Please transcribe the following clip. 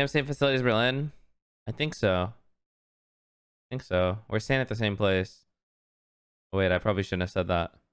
Same facility as Berlin? I think so. I think so. We're staying at the same place. Oh, wait, I probably shouldn't have said that.